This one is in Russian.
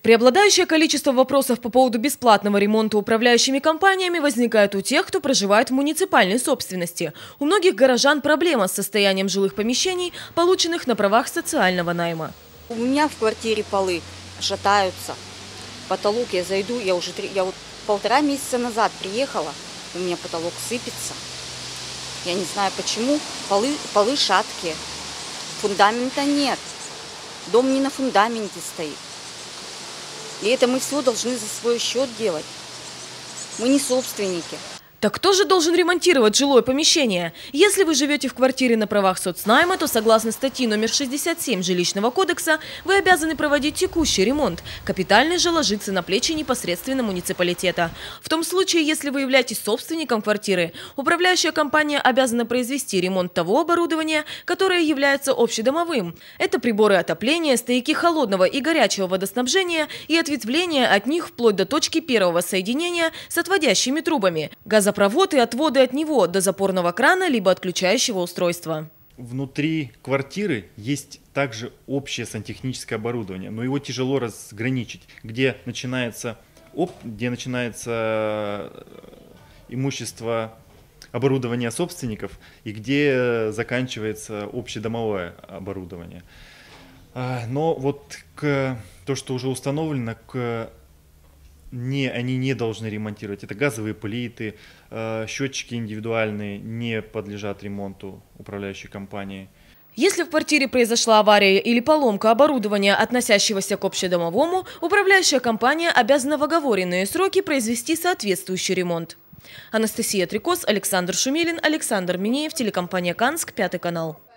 Преобладающее количество вопросов по поводу бесплатного ремонта управляющими компаниями возникает у тех, кто проживает в муниципальной собственности. У многих горожан проблема с состоянием жилых помещений, полученных на правах социального найма. У меня в квартире полы шатаются, потолок я зайду, я вот 1,5 месяца назад приехала, у меня потолок сыпется. Я не знаю почему, полы шаткие, фундамента нет, дом не на фундаменте стоит. И это мы все должны за свой счет делать. Мы не собственники. Так кто же должен ремонтировать жилое помещение? Если вы живете в квартире на правах соцнайма, то согласно статье номер 67 Жилищного кодекса вы обязаны проводить текущий ремонт. Капитальный же ложится на плечи непосредственно муниципалитета. В том случае, если вы являетесь собственником квартиры, управляющая компания обязана произвести ремонт того оборудования, которое является общедомовым. Это приборы отопления, стояки холодного и горячего водоснабжения и ответвления от них вплоть до точки первого соединения с отводящими трубами. Газопровод и отводы от него до запорного крана либо отключающего устройства. Внутри квартиры есть также общее сантехническое оборудование, но его тяжело разграничить, где начинается имущество оборудования собственников и где заканчивается общедомовое оборудование. Но вот то, что уже установлено, они не должны ремонтировать. Это газовые плиты, счетчики индивидуальные не подлежат ремонту управляющей компании. Если в квартире произошла авария или поломка оборудования, относящегося к общедомовому, управляющая компания обязана в оговоренные сроки произвести соответствующий ремонт. Анастасия Трикос, Александр Шумилин, Александр Минеев, телекомпания «Канск», 5 канал.